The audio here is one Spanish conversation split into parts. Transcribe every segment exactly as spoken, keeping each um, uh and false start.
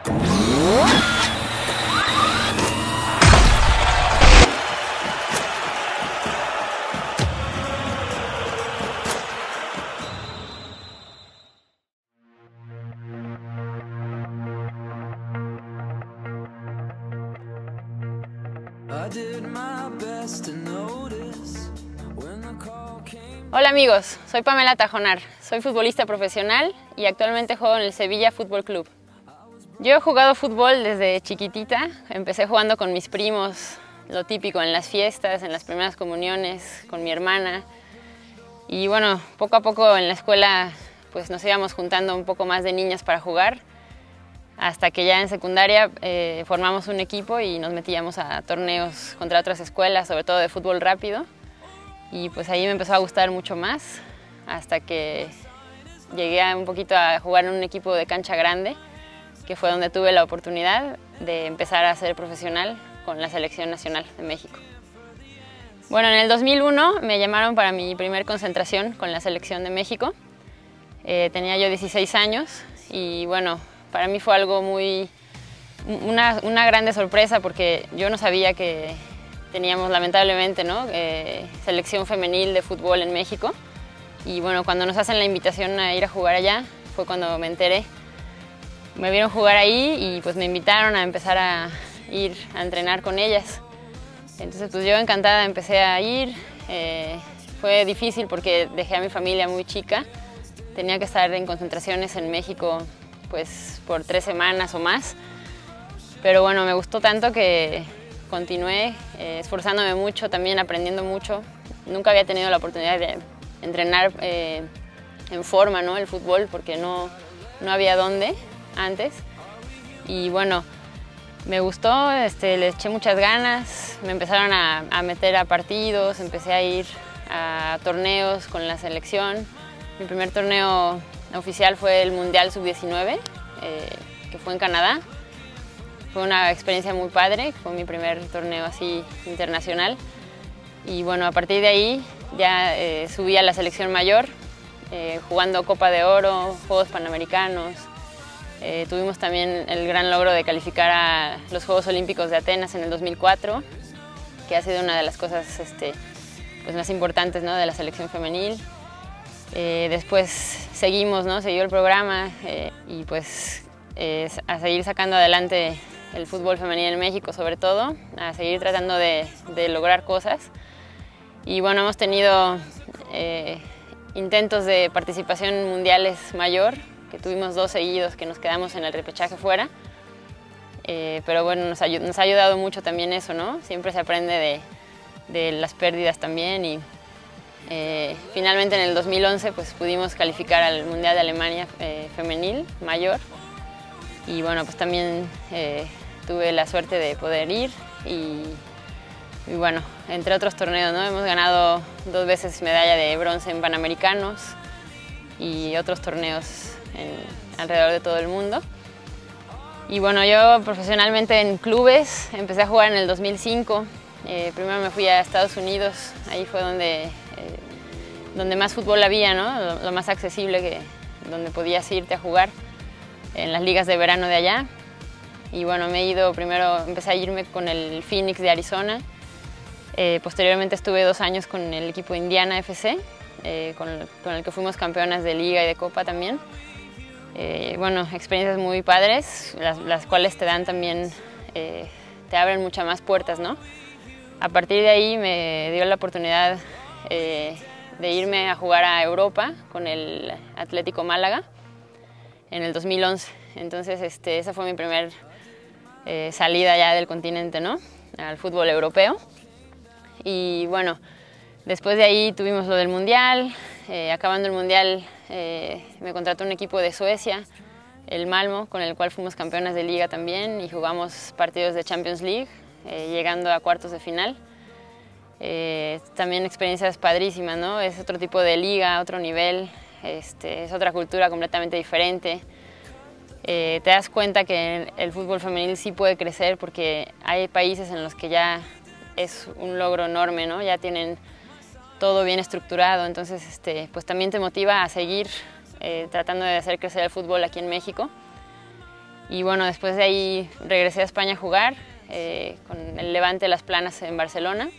Hola amigos, soy Pamela Tajonar, soy futbolista profesional y actualmente juego en el Sevilla Fútbol Club. Yo he jugado fútbol desde chiquitita, empecé jugando con mis primos, lo típico en las fiestas, en las primeras comuniones, con mi hermana. Y bueno, poco a poco en la escuela pues nos íbamos juntando un poco más de niñas para jugar, hasta que ya en secundaria eh, formamos un equipo y nos metíamos a torneos contra otras escuelas, sobre todo de fútbol rápido. Y pues ahí me empezó a gustar mucho más, hasta que llegué a un poquito a jugar en un equipo de cancha grande, que fue donde tuve la oportunidad de empezar a ser profesional con la Selección Nacional de México. Bueno, en el dos mil uno me llamaron para mi primer concentración con la Selección de México. Eh, tenía yo dieciséis años y bueno, para mí fue algo muy, una, una grande sorpresa, porque yo no sabía que teníamos lamentablemente, ¿no? eh, selección femenil de fútbol en México. Y bueno, cuando nos hacen la invitación a ir a jugar allá, fue cuando me enteré. Me vieron jugar ahí y pues me invitaron a empezar a ir a entrenar con ellas. Entonces pues yo encantada empecé a ir. Eh, fue difícil porque dejé a mi familia muy chica. Tenía que estar en concentraciones en México pues por tres semanas o más. Pero bueno, me gustó tanto que continué eh, esforzándome mucho, también aprendiendo mucho. Nunca había tenido la oportunidad de entrenar eh, en forma, ¿no? El fútbol, porque no, no había dónde antes. Y bueno, me gustó, este, le eché muchas ganas, me empezaron a, a meter a partidos, empecé a ir a torneos con la selección. Mi primer torneo oficial fue el Mundial sub diecinueve, eh, que fue en Canadá. Fue una experiencia muy padre, fue mi primer torneo así internacional. Y bueno, a partir de ahí ya eh, subí a la selección mayor, eh, jugando Copa de Oro, Juegos Panamericanos. Eh, tuvimos también el gran logro de calificar a los Juegos Olímpicos de Atenas en el dos mil cuatro, que ha sido una de las cosas este, pues más importantes, ¿no? De la selección femenil. Eh, después seguimos, ¿no? Siguió el programa eh, y pues eh, a seguir sacando adelante el fútbol femenil en México, sobre todo, a seguir tratando de, de lograr cosas. Y bueno, hemos tenido eh, intentos de participación en mundiales mayor, que tuvimos dos seguidos que nos quedamos en el repechaje fuera. Eh, pero bueno, nos, nos ha ayudado mucho también eso, ¿no? Siempre se aprende de, de las pérdidas también. Y eh, finalmente en el dos mil once pues, pudimos calificar al Mundial de Alemania eh, femenil mayor. Y bueno, pues también eh, tuve la suerte de poder ir y, y bueno, entre otros torneos, ¿no? Hemos ganado dos veces medalla de bronce en Panamericanos y otros torneos en, alrededor de todo el mundo. Y bueno, yo profesionalmente en clubes empecé a jugar en el dos mil cinco. Eh, primero me fui a Estados Unidos, ahí fue donde, eh, donde más fútbol había, ¿no? Lo, lo más accesible, que, donde podías irte a jugar en las ligas de verano de allá. Y bueno, me he ido, primero empecé a irme con el Phoenix de Arizona. Eh, posteriormente estuve dos años con el equipo Indiana F C, eh, con, el, con el que fuimos campeonas de liga y de copa también. Eh, bueno, experiencias muy padres, las, las cuales te dan también, eh, te abren muchas más puertas, ¿no? A partir de ahí me dio la oportunidad eh, de irme a jugar a Europa con el Atlético Málaga en el dos mil once. Entonces este, esa fue mi primer eh, salida ya del continente, ¿no? Al fútbol europeo. Y bueno, después de ahí tuvimos lo del Mundial. Eh, acabando el Mundial eh, me contrató un equipo de Suecia, el Malmo, con el cual fuimos campeonas de liga también y jugamos partidos de Champions League, eh, llegando a cuartos de final. Eh, también experiencias padrísimas, ¿no? Es otro tipo de liga, otro nivel. Este, es otra cultura completamente diferente. Eh, te das cuenta que el fútbol femenil sí puede crecer, porque hay países en los que ya es un logro enorme, ¿no? Ya tienen todo bien estructurado, entonces este, pues también te motiva a seguir eh, tratando de hacer crecer el fútbol aquí en México. Y bueno, después de ahí regresé a España a jugar eh, con el Levante Las Planas en Barcelona.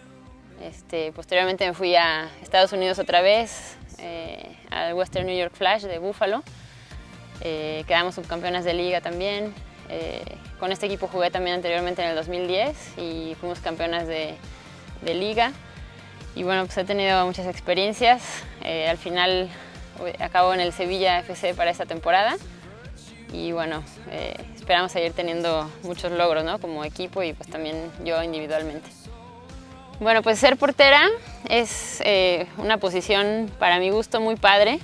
Este, posteriormente me fui a Estados Unidos otra vez, eh, al Western New York Flash de Buffalo. Eh, quedamos subcampeonas de liga también. Eh, con este equipo jugué también anteriormente en el dos mil diez y fuimos campeonas de, de liga. Y bueno, pues he tenido muchas experiencias. Eh, al final acabo en el Sevilla F C para esta temporada. Y bueno, eh, esperamos seguir teniendo muchos logros, ¿no? Como equipo y pues también yo individualmente. Bueno, pues ser portera es eh, una posición para mi gusto muy padre.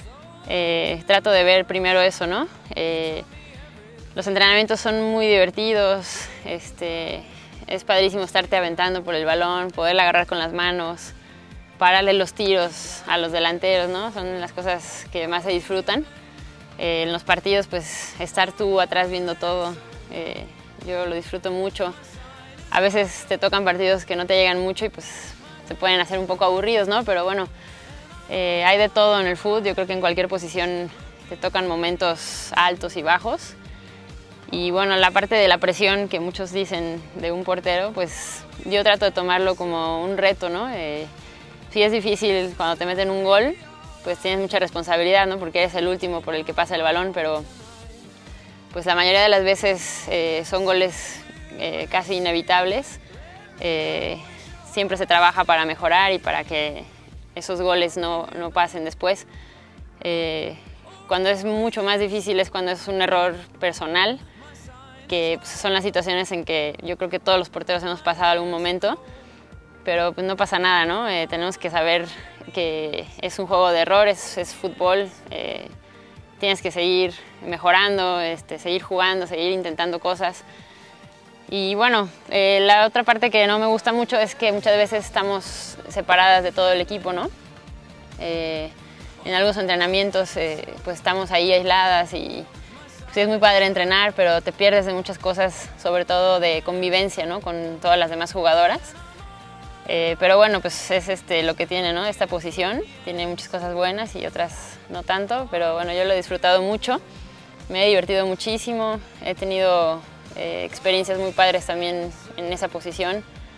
Eh, trato de ver primero eso, ¿no? Eh, los entrenamientos son muy divertidos, este, es padrísimo estarte aventando por el balón, poder agarrar con las manos, pararle los tiros a los delanteros, ¿no? Son las cosas que más se disfrutan. Eh, en los partidos, pues estar tú atrás viendo todo, eh, yo lo disfruto mucho. A veces te tocan partidos que no te llegan mucho y pues se pueden hacer un poco aburridos, ¿no? Pero bueno, eh, hay de todo en el fútbol. Yo creo que en cualquier posición te tocan momentos altos y bajos. Y bueno, la parte de la presión que muchos dicen de un portero, pues yo trato de tomarlo como un reto, ¿no? Eh, sí es difícil cuando te meten un gol, pues tienes mucha responsabilidad, ¿no? Porque eres el último por el que pasa el balón, pero pues la mayoría de las veces eh, son goles Eh, casi inevitables. Eh, siempre se trabaja para mejorar y para que esos goles no, no pasen después. Eh, cuando es mucho más difícil es cuando es un error personal, que pues, son las situaciones en que yo creo que todos los porteros hemos pasado algún momento, pero pues, no pasa nada, ¿no? Eh, tenemos que saber que es un juego de errores, es fútbol, eh, tienes que seguir mejorando, este, seguir jugando, seguir intentando cosas. Y bueno, eh, la otra parte que no me gusta mucho es que muchas veces estamos separadas de todo el equipo, ¿no? Eh, en algunos entrenamientos eh, pues estamos ahí aisladas y pues es muy padre entrenar, pero te pierdes de muchas cosas, sobre todo de convivencia, ¿no? Con todas las demás jugadoras. Eh, pero bueno, pues es este, lo que tiene, ¿no? Esta posición. Tiene muchas cosas buenas y otras no tanto, pero bueno, yo lo he disfrutado mucho. Me he divertido muchísimo, he tenido Eh, experiencias muy padres también en esa posición.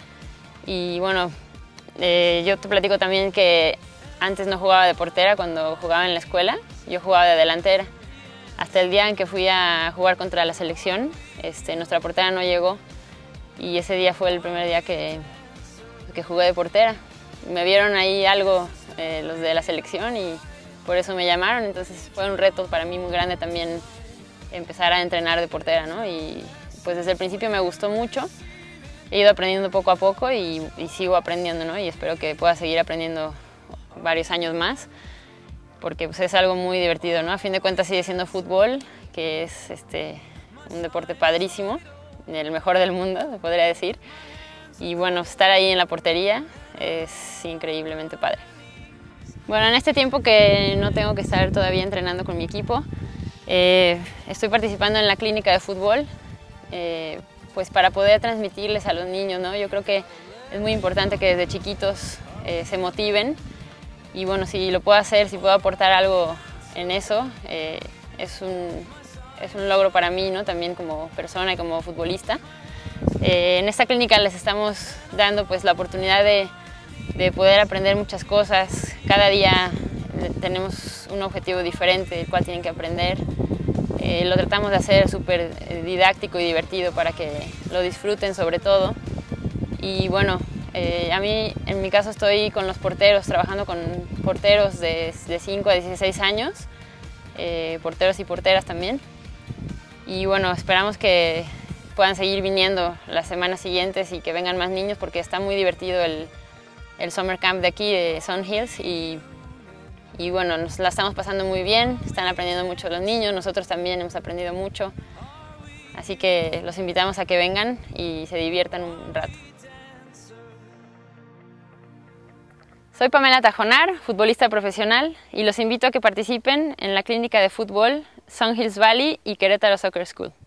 Y bueno, eh, yo te platico también que antes no jugaba de portera cuando jugaba en la escuela, yo jugaba de delantera. Hasta el día en que fui a jugar contra la selección, este, nuestra portera no llegó y ese día fue el primer día que, que jugué de portera. Me vieron ahí algo eh, los de la selección y por eso me llamaron, entonces fue un reto para mí muy grande también empezar a entrenar de portera, ¿no? Y pues desde el principio me gustó mucho, he ido aprendiendo poco a poco y, y sigo aprendiendo, ¿no? Y espero que pueda seguir aprendiendo varios años más, porque pues es algo muy divertido, ¿no? A fin de cuentas sigue siendo fútbol, que es este, un deporte padrísimo, el mejor del mundo, se podría decir. Y bueno, estar ahí en la portería es increíblemente padre. Bueno, en este tiempo que no tengo que estar todavía entrenando con mi equipo, eh, estoy participando en la clínica de fútbol, eh, pues para poder transmitirles a los niños, ¿no? Yo creo que es muy importante que desde chiquitos eh, se motiven y bueno, si lo puedo hacer, si puedo aportar algo en eso, eh, es, un, es un logro para mí, ¿no? También como persona y como futbolista. Eh, en esta clínica les estamos dando pues la oportunidad de, de poder aprender muchas cosas. Cada día tenemos un objetivo diferente del cual tienen que aprender. Eh, lo tratamos de hacer súper didáctico y divertido para que lo disfruten sobre todo. Y bueno, eh, a mí en mi caso estoy con los porteros, trabajando con porteros de, de cinco a dieciséis años, eh, porteros y porteras también. Y bueno, esperamos que puedan seguir viniendo las semanas siguientes y que vengan más niños porque está muy divertido el, el summer camp de aquí de Sun Hills y, y bueno, nos la estamos pasando muy bien, están aprendiendo mucho los niños, nosotros también hemos aprendido mucho, así que los invitamos a que vengan y se diviertan un rato. Soy Pamela Tajonar, futbolista profesional, y los invito a que participen en la clínica de fútbol Sun Hills Valley y Querétaro Soccer School.